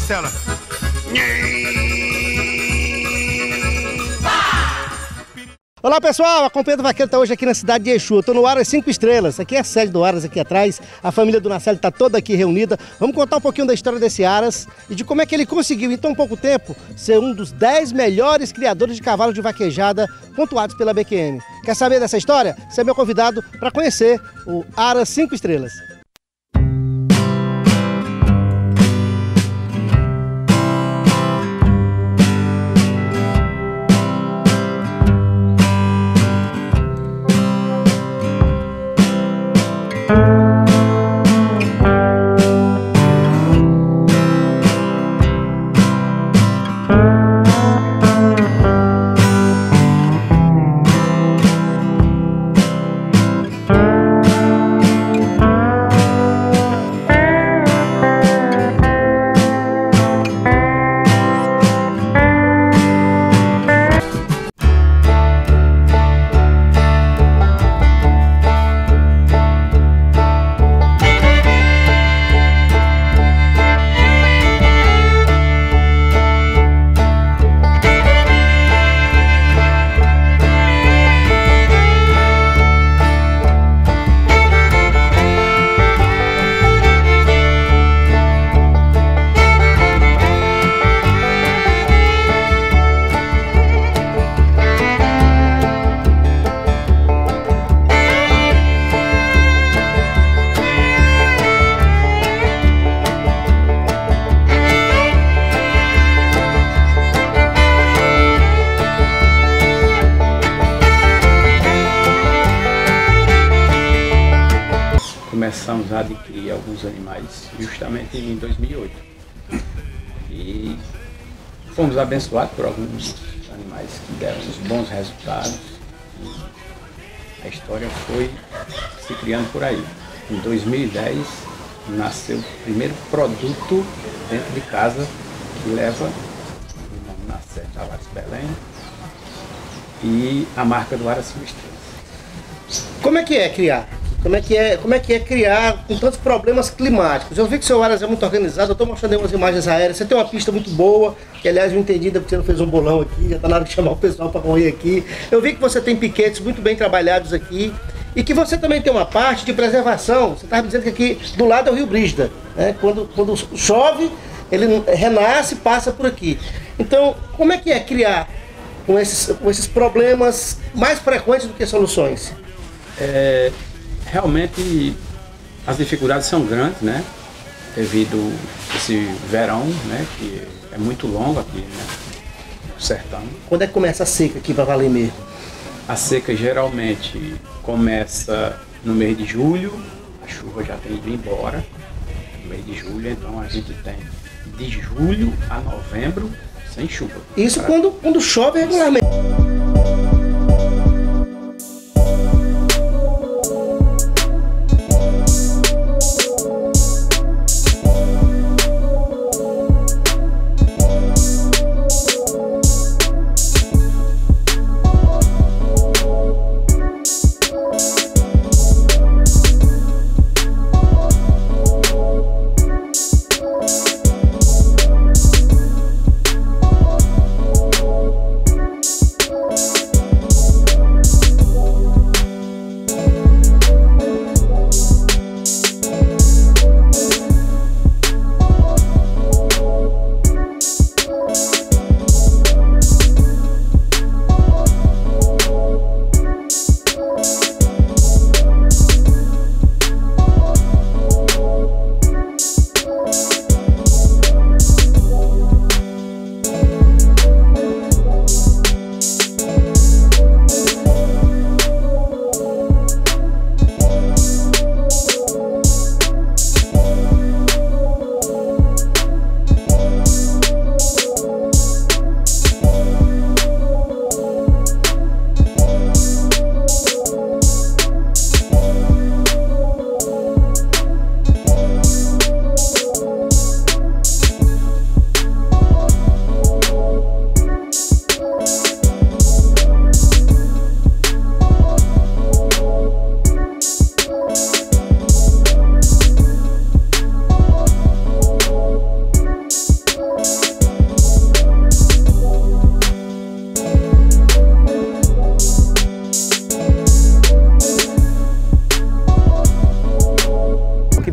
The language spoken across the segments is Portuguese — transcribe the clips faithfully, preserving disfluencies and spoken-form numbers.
Marcela. Olá pessoal, a Companhia do Vaqueiro está hoje aqui na cidade de Exu. Eu estou no Aras cinco Estrelas, aqui é a sede do Aras aqui atrás. A família do Narcélio está toda aqui reunida. Vamos contar um pouquinho da história desse Aras e de como é que ele conseguiu em tão pouco tempo ser um dos dez melhores criadores de cavalos de vaquejada pontuados pela B Q M. Quer saber dessa história? Você é meu convidado para conhecer o Aras cinco Estrelas. Começamos a adquirir alguns animais justamente em dois mil e oito e fomos abençoados por alguns animais que deram uns bons resultados e a história foi se criando por aí. Em dois mil e dez nasceu o primeiro produto dentro de casa que leva o nome Narcélio Tavares Belém e a marca do Aras cinco Estrelas. Como é que é criar? Como é, que é, como é que é criar com tantos problemas climáticos? Eu vi que o seu Aras é muito organizado, eu estou mostrando aí umas imagens aéreas, você tem uma pista muito boa, que aliás eu entendi porque você não fez um bolão aqui, já está na hora de chamar o pessoal para correr aqui. Eu vi que você tem piquetes muito bem trabalhados aqui e que você também tem uma parte de preservação. Você estava dizendo que aqui do lado é o Rio Brígida, né? Quando, quando chove, ele renasce e passa por aqui. Então, como é que é criar com esses, com esses problemas mais frequentes do que soluções? É... Realmente as dificuldades são grandes, né? Devido a esse verão, né? Que é muito longo aqui, né? No sertão. Quando é que começa a seca aqui para valer mesmo? A seca geralmente começa no mês de julho, a chuva já tem ido embora no mês de julho, então a gente tem de julho a novembro sem chuva. Isso pra... quando, quando chove regularmente.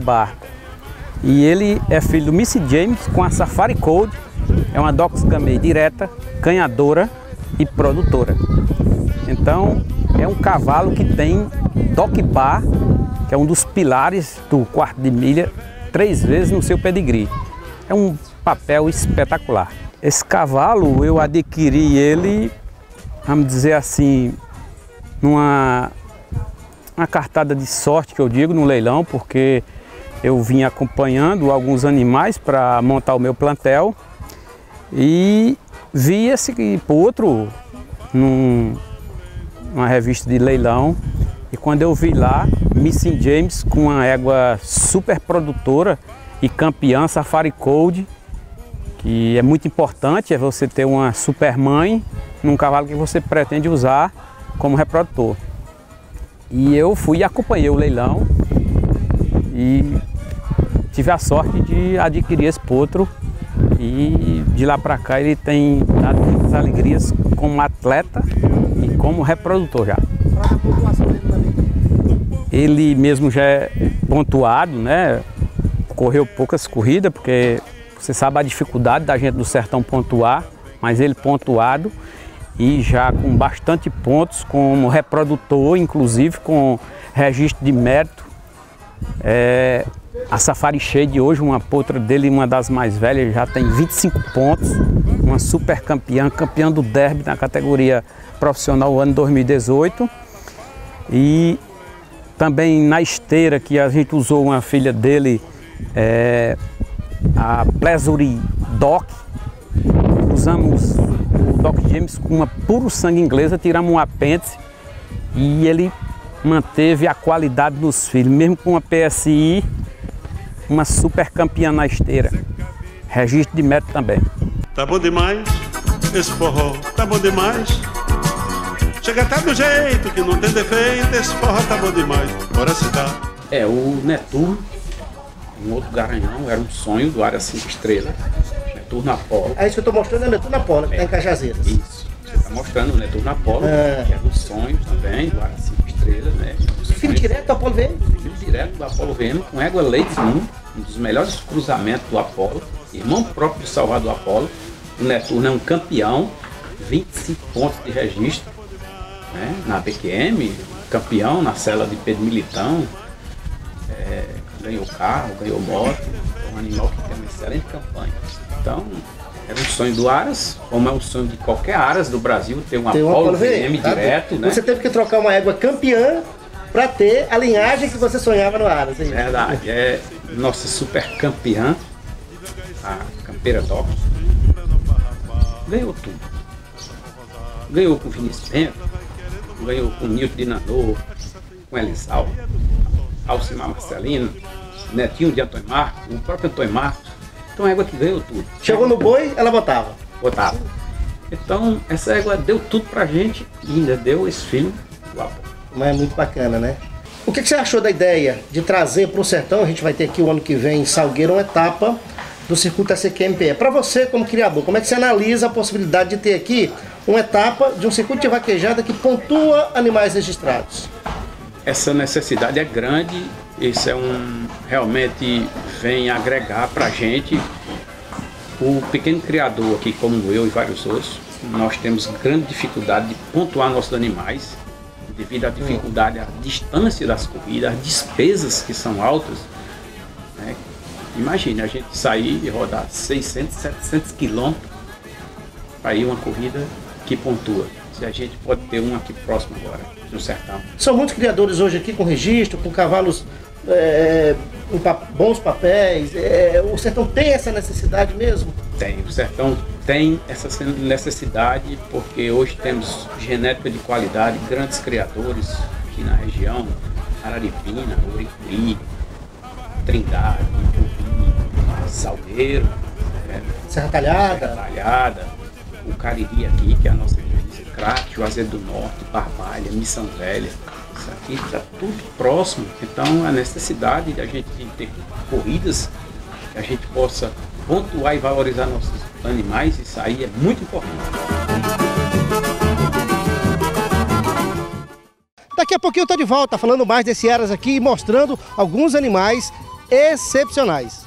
Bar. E ele é filho do Missy James com a Safari Code. É uma Dachshund Gamay direta, canhadora e produtora. Então é um cavalo que tem Dog Bar, que é um dos pilares do quarto de milha, três vezes no seu pedigree. É um papel espetacular. Esse cavalo eu adquiri ele, vamos dizer assim, numa uma cartada de sorte que eu digo no leilão, porque eu vim acompanhando alguns animais para montar o meu plantel e vi esse potro num, numa revista de leilão, e quando eu vi lá, Missy James com uma égua super produtora e campeã Safari Code, que é muito importante, é você ter uma super mãe num cavalo que você pretende usar como reprodutor. E eu fui e acompanhei o leilão e tive a sorte de adquirir esse potro, e de lá para cá ele tem dado muitas alegrias como atleta e como reprodutor já. Ele mesmo já é pontuado, né? Correu poucas corridas, porque você sabe a dificuldade da gente do sertão pontuar, mas ele pontuado e já com bastante pontos como reprodutor, inclusive com registro de mérito. É, a Safari Shade hoje, uma potra dele, uma das mais velhas, já tem vinte e cinco pontos, uma super campeã, campeã do derby na categoria profissional ano dois mil e dezoito. E também na esteira, que a gente usou uma filha dele, é, a Pleasure Doc, usamos o Doc James com uma puro sangue inglesa, tiramos um apêndice e ele manteve a qualidade dos filhos, mesmo com uma P S I, uma super campeã na esteira. Registro de mérito também. Tá bom demais, esse forró, tá bom demais. Chega tá do jeito que não tem defeito, esse forró tá bom demais. Bora se dar. É, o Netuno, um outro garanhão, era um sonho do Área cinco Estrelas. Netuno Apolo. É isso que eu tô mostrando, é o Netuno Apolo, que é. Tá em Cajazeiras. Isso, você tá mostrando o Netuno Apolo, é. que é do sonho também, do Área cinco Estrelas, né? Filho direto do Apolo V M? Filho direto do Apolo V M, com égua Ladies Moon, um dos melhores cruzamentos do Apolo, irmão próprio do Salvador Apolo. O Netuno é um campeão, vinte e cinco pontos de registro, né? Na B Q M, campeão na cela de Pedro Militão, é, ganhou carro, ganhou moto, é um animal que tem uma excelente campanha. Então, era um sonho do Aras, como é um sonho de qualquer Aras do Brasil, ter um Apolo, Apolo V M tá direto, né? Você teve que trocar uma égua campeã para ter a linhagem que você sonhava no Aras. É verdade, é nossa super campeã, a campeira Doc, ganhou tudo. Ganhou com Vinícius Bento, ganhou com Nilton de Nanô, com Elisal, Alcimar Marcelino, netinho de Antônio Marcos, o próprio Antônio Marcos. Então a égua que ganhou tudo. Chegou no boi, ela botava? Botava. Então essa égua deu tudo pra gente e ainda deu esse filho do Apolo. Mas é muito bacana, né? O que, que você achou da ideia de trazer para o sertão? A gente vai ter aqui o ano que vem em Salgueiro uma etapa do circuito A C Q M P E. Para você, como criador, como é que você analisa a possibilidade de ter aqui uma etapa de um circuito de vaquejada que pontua animais registrados? Essa necessidade é grande, isso é um, realmente vem agregar para a gente. O pequeno criador aqui, como eu e vários outros, nós temos grande dificuldade de pontuar nossos animais, devido à dificuldade, à distância das corridas, às despesas que são altas, né? Imagine a gente sair e rodar seiscentos, setecentos quilômetros para ir uma corrida que pontua. Se a gente pode ter uma aqui próximo agora, no sertão. São muitos criadores hoje aqui com registro, com cavalos é, com pa bons papéis. É, o sertão tem essa necessidade mesmo? Tem, o sertão tem essa necessidade porque hoje temos genética de qualidade, grandes criadores aqui na região, Araripina, Uricuri, Trindade, Ipubi, Salgueiro, é, Serra Talhada. Serra Talhada, o Cariri aqui, que é a nossa região, Crato, Juazeiro do Norte, Barbalha, Missão Velha. Isso aqui está tudo próximo, então a necessidade de a gente ter corridas que a gente possa pontuar e valorizar nossos animais, isso aí é muito importante. Daqui a pouquinho eu estou de volta falando mais desse Aras aqui e mostrando alguns animais excepcionais.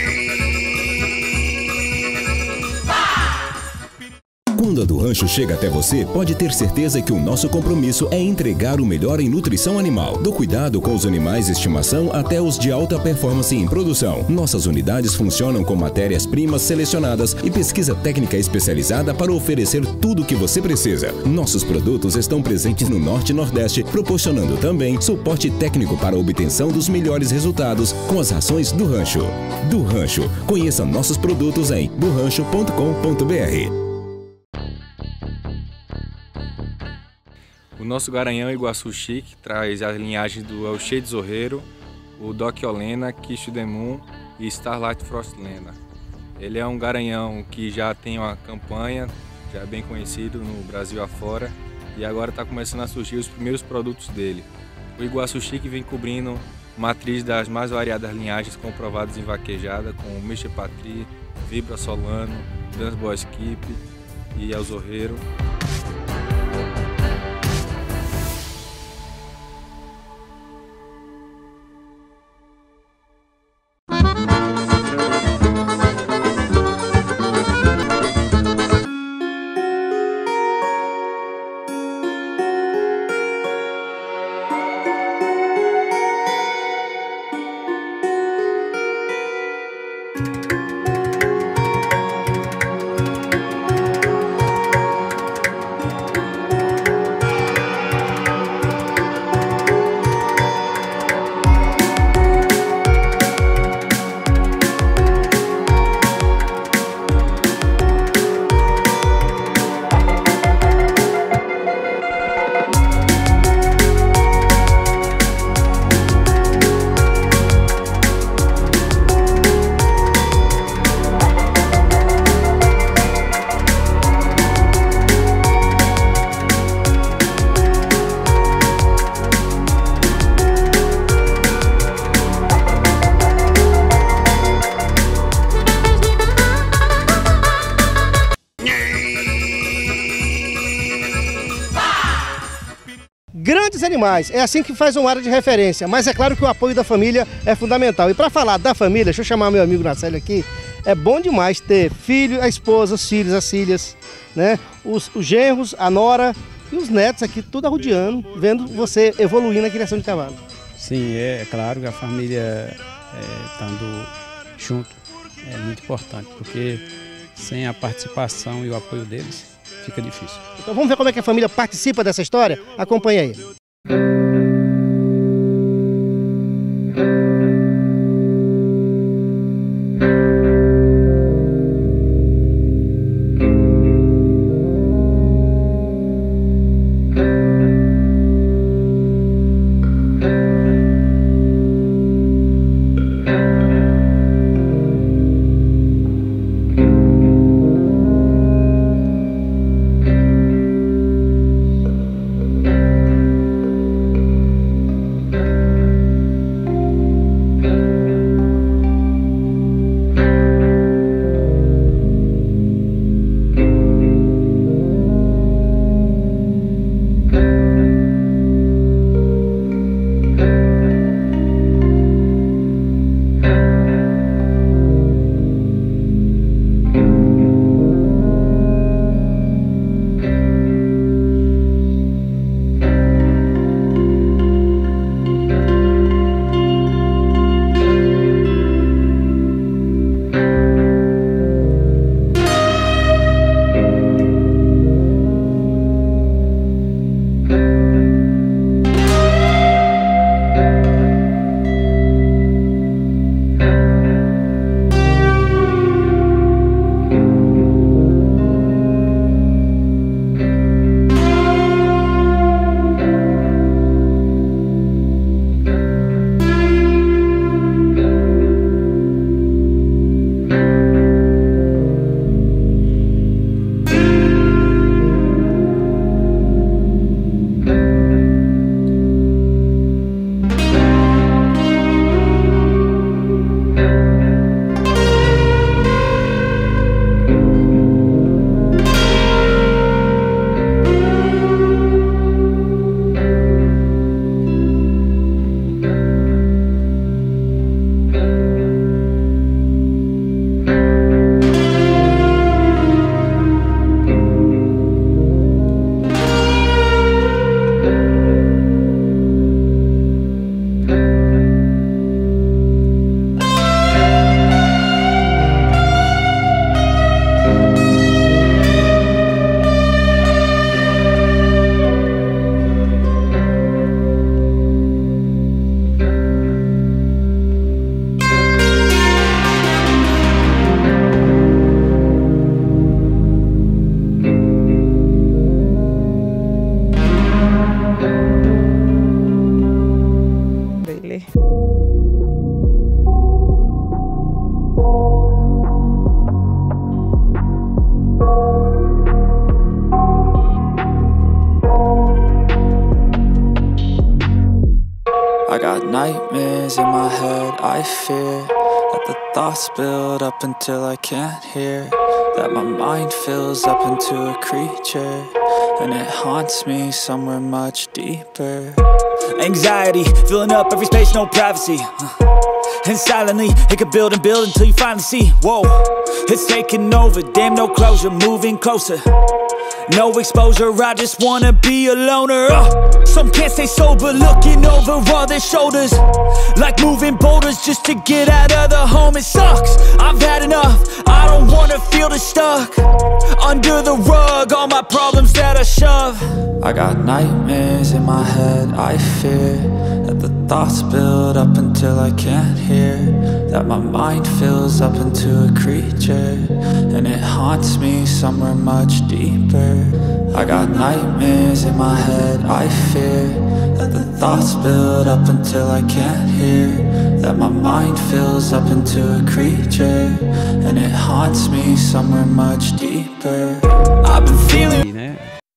Quando a do Rancho chega até você, pode ter certeza que o nosso compromisso é entregar o melhor em nutrição animal, do cuidado com os animais de estimação até os de alta performance em produção. Nossas unidades funcionam com matérias-primas selecionadas e pesquisa técnica especializada para oferecer tudo o que você precisa. Nossos produtos estão presentes no Norte e Nordeste, proporcionando também suporte técnico para a obtenção dos melhores resultados com as rações do Rancho. Do Rancho. Conheça nossos produtos em do rancho ponto com ponto br. O nosso garanhão Iguaçu Chique traz as linhagens do El Che de Zorreiro, o Doc Olena, Quiche Demon e Starlight Frost Lena. Ele é um garanhão que já tem uma campanha, já é bem conhecido no Brasil afora, e agora está começando a surgir os primeiros produtos dele. O Iguaçu Chique vem cobrindo matriz das mais variadas linhagens comprovadas em vaquejada, como Michel Patry, Vibra Solano, Dance Boy Skip e El Zorreiro. Grandes animais, é assim que faz uma área de referência, mas é claro que o apoio da família é fundamental. E para falar da família, deixa eu chamar meu amigo Nacélio aqui, é bom demais ter filho, a esposa, os filhos, as filhas, né? Os, os genros, a nora e os netos aqui, tudo arrodeando, vendo você evoluir na criação de cavalo. Sim, é, é claro que a família é, estando junto é muito importante, porque sem a participação e o apoio deles, fica difícil. Então vamos ver como é que a família participa dessa história? Acompanhe aí. got nightmares in my head, I fear that the thoughts build up until I can't hear, that my mind fills up into a creature, and it haunts me somewhere much deeper. Anxiety, filling up every space, no privacy, and silently, it could build and build until you finally see, whoa, it's taking over, damn no closure, moving closer. No exposure, I just wanna be a loner. uh, Some can't stay sober, looking over all their shoulders, like moving boulders just to get out of the home. It sucks, I've had enough, I don't wanna feel the stuck under the rug, all my problems that I shove. I got nightmares in my head, I fear that the thoughts build up until I can't hear, that my mind fills up into a creature, and it haunts me somewhere much deeper. I got nightmares in my head, I fear that the thoughts build up until I can't hear, that my mind fills up into a creature, and it haunts me somewhere much deeper. I've been feeling né?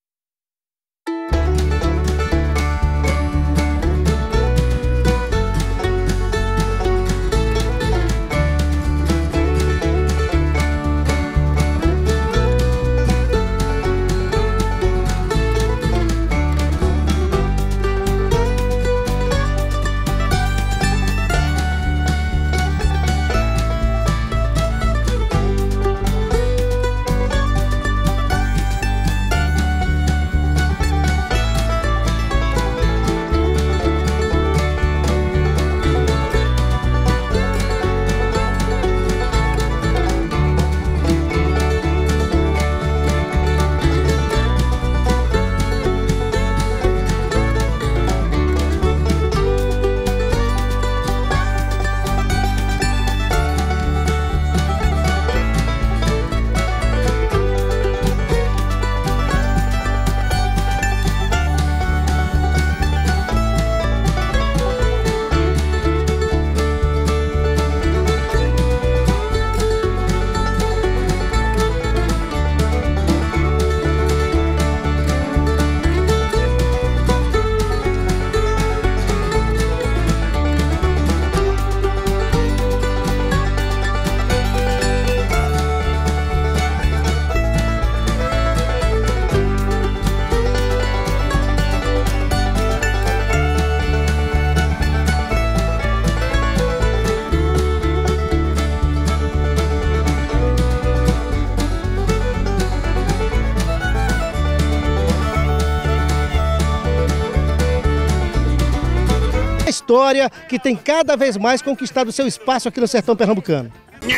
História que tem cada vez mais conquistado seu espaço aqui no sertão pernambucano.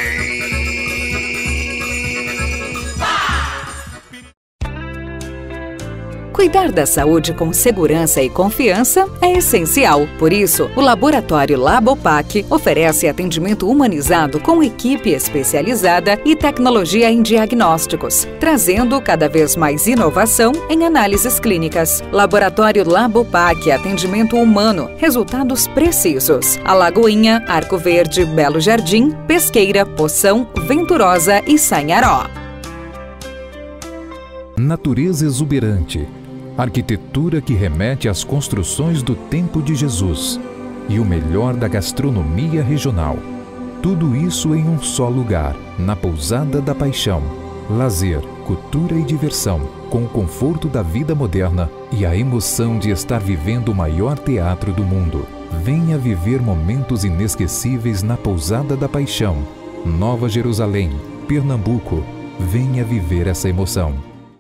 Cuidar da saúde com segurança e confiança é essencial. Por isso, o Laboratório Labopac oferece atendimento humanizado com equipe especializada e tecnologia em diagnósticos, trazendo cada vez mais inovação em análises clínicas. Laboratório Labopac, atendimento humano, resultados precisos. Alagoinha, Arco Verde, Belo Jardim, Pesqueira, Poção, Venturosa e Sanharó. Natureza exuberante. Arquitetura que remete às construções do tempo de Jesus e o melhor da gastronomia regional. Tudo isso em um só lugar, na Pousada da Paixão. Lazer, cultura e diversão, com o conforto da vida moderna e a emoção de estar vivendo o maior teatro do mundo. Venha viver momentos inesquecíveis na Pousada da Paixão, Nova Jerusalém, Pernambuco. Venha viver essa emoção.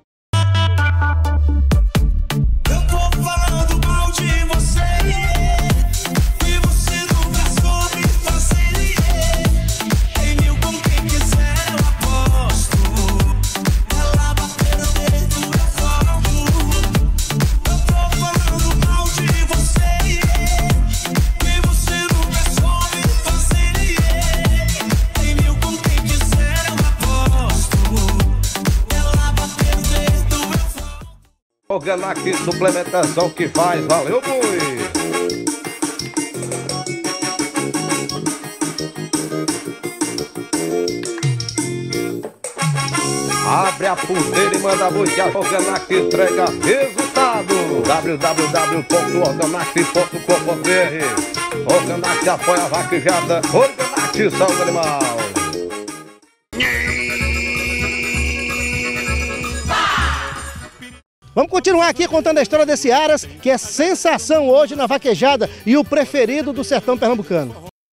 Organac, suplementação que faz, valeu, boi! Abre a punteira e manda boi que a Organac entrega resultado. w w w ponto organac ponto com ponto b r Organac apoia a vaquejada. Organac, saúde animal. Vamos continuar aqui contando a história desse Aras, que é sensação hoje na vaquejada e o preferido do sertão pernambucano.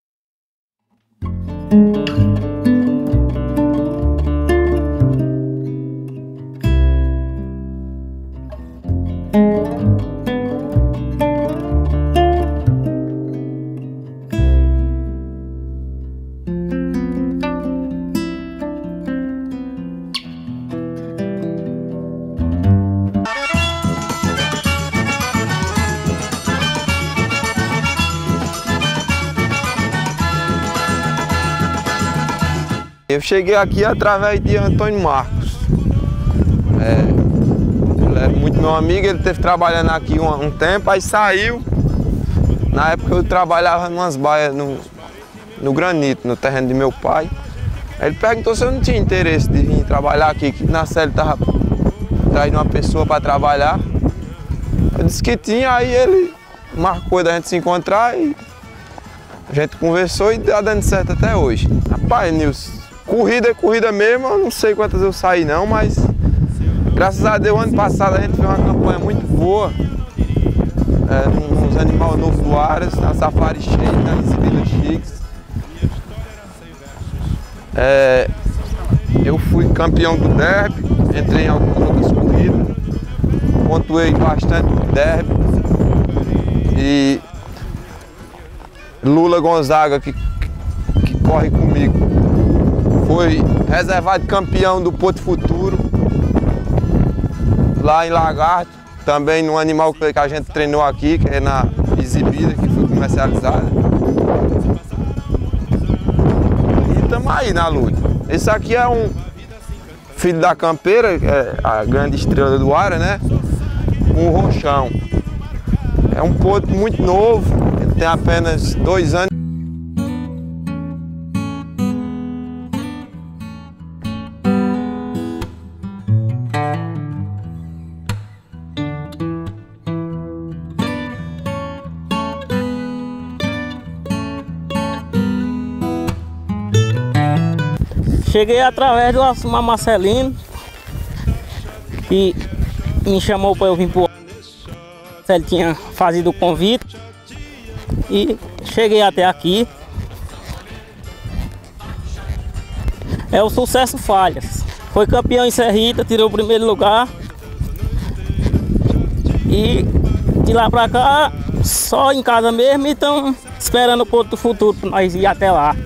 Eu cheguei aqui através de Antônio Marcos. É, ele é muito meu amigo, ele esteve trabalhando aqui um, um tempo, aí saiu. Na época eu trabalhava em umas baias no, no granito, no terreno de meu pai. Aí ele perguntou se eu não tinha interesse de vir trabalhar aqui, que na série estava traindo uma pessoa para trabalhar. Eu disse que tinha, aí ele marcou da gente se encontrar e a gente conversou e está dando certo até hoje. Rapaz, Nilson, corrida é corrida mesmo, eu não sei quantas eu saí não, mas graças a Deus, ano passado a gente fez uma campanha muito boa, é, nos animais novos do Aras, na Safari cheia, na Exibida Chiques. É, eu fui campeão do derby, entrei em algumas outras corridas, pontuei bastante no derby. E Lula Gonzaga, que, que corre comigo, foi reservado campeão do Porto Futuro, lá em Lagarto, também no animal que a gente treinou aqui, que é na Exibida, que foi comercializada. E estamos aí na luta. Esse aqui é um filho da campeira, que é a grande estrela do Aras, né? Um roxão. É um potro muito novo, ele tem apenas dois anos. Cheguei através do Alcimar Marcelino, que me chamou para eu vir para ele tinha fazido o convite e cheguei até aqui. É o Sucesso Falhas. Foi campeão em Serrita, tirou o primeiro lugar. E de lá pra cá, só em casa mesmo, e estão esperando o Porto do Futuro para nós ir até lá.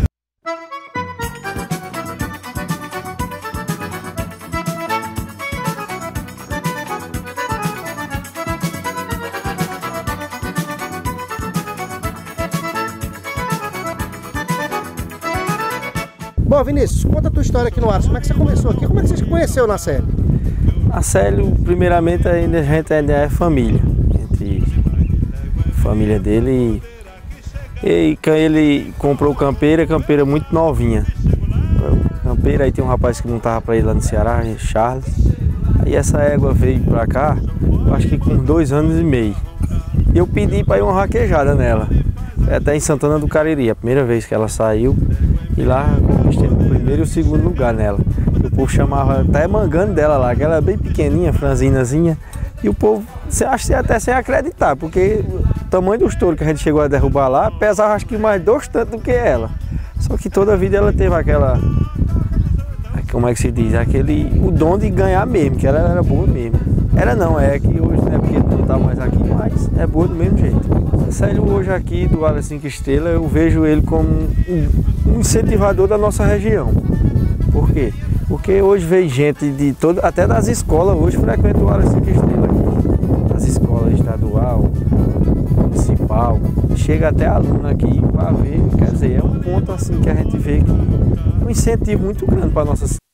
Bom, Vinícius, conta a tua história aqui no Aras. Como é que você começou aqui? Como é que você se conheceu na série? A Célio, primeiramente, ainda, a gente ainda é família. Entre família dele. E, e ele comprou campeira, campeira muito novinha. Campeira, aí tem um rapaz que montava para ele lá no Ceará, Charles. Aí essa égua veio para cá, eu acho que com dois anos e meio. E eu pedi para ir uma vaquejada nela. Até em Santana do Cariri, a primeira vez que ela saiu. E lá conquistei o primeiro e o segundo lugar nela. O povo chamava até mangando dela lá, que ela é bem pequenininha, franzinazinha. E o povo, você acha até sem acreditar, porque o tamanho dos touros que a gente chegou a derrubar lá, pesava acho que mais dois tantos do que ela. Só que toda a vida ela teve aquela, como é que se diz, aquele, o dom de ganhar mesmo, que ela era boa mesmo. Era não, é que hoje não é porque não está mais aqui, mas é boa do mesmo jeito. Sério, hoje aqui do Aras cinco Estrelas, eu vejo ele como um, um incentivador da nossa região. Por quê? Porque hoje vem gente de todo, até das escolas, hoje frequenta o Aras cinco Estrelas aqui. Das escolas estadual, municipal, chega até aluno aqui para ver, quer dizer, é um ponto assim que a gente vê que é um incentivo muito grande para a nossa cidade.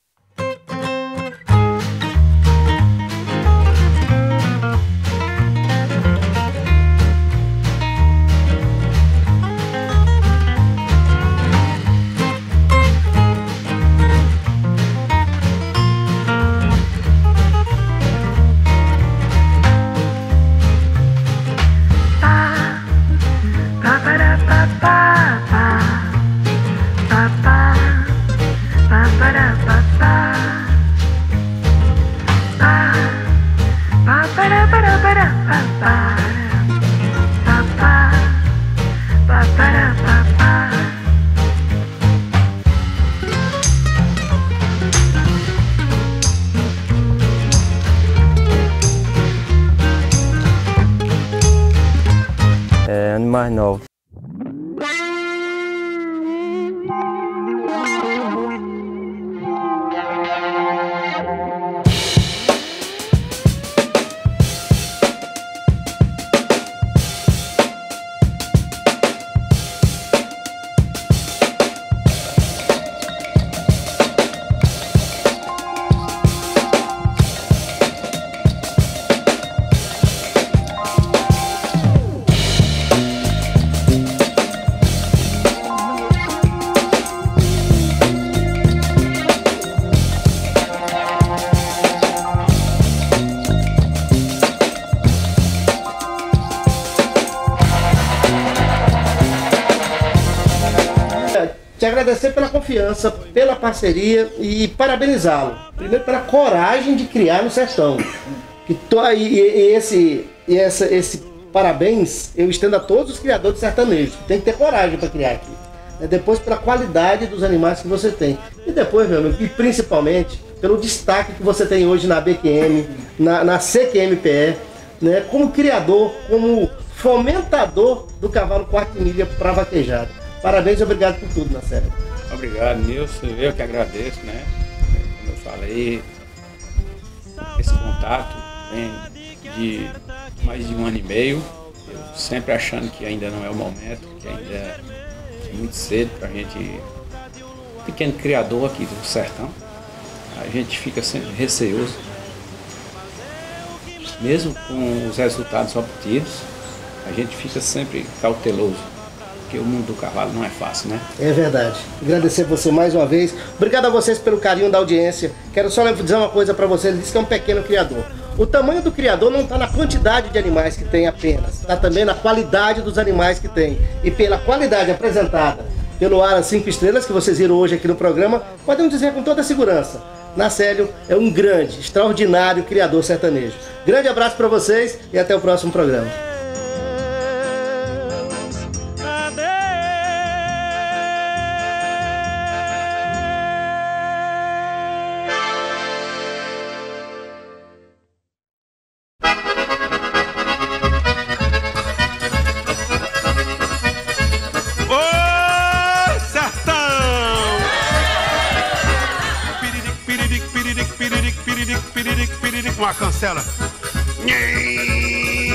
Ba, ba, ba, mais novos. Te agradecer pela confiança, pela parceria e parabenizá-lo. Primeiro pela coragem de criar no sertão. Que to, e, e esse, e essa, esse parabéns eu estendo a todos os criadores sertanejos. Tem que ter coragem para criar aqui. Depois pela qualidade dos animais que você tem. E depois, meu amigo, e principalmente pelo destaque que você tem hoje na B Q M, na, na C Q M P E, né, como criador, como fomentador do cavalo quarta milha para vaquejada. Parabéns e obrigado por tudo, Marcelo. Obrigado, Nilson. Eu que agradeço, né? Como eu falei, esse contato vem de mais de um ano e meio. Eu sempre achando que ainda não é o momento, que ainda é muito cedo para a gente, pequeno criador aqui do sertão, a gente fica sempre receoso. Mesmo com os resultados obtidos, a gente fica sempre cauteloso. Porque o mundo do cavalo não é fácil, né? É verdade. Agradecer você mais uma vez. Obrigado a vocês pelo carinho da audiência. Quero só dizer uma coisa para você. Ele disse que é um pequeno criador. O tamanho do criador não está na quantidade de animais que tem apenas. Está também na qualidade dos animais que tem. E pela qualidade apresentada pelo Aras cinco estrelas, que vocês viram hoje aqui no programa, podemos dizer com toda segurança, Nacélio é um grande, extraordinário criador sertanejo. Grande abraço para vocês e até o próximo programa. Uma cancela.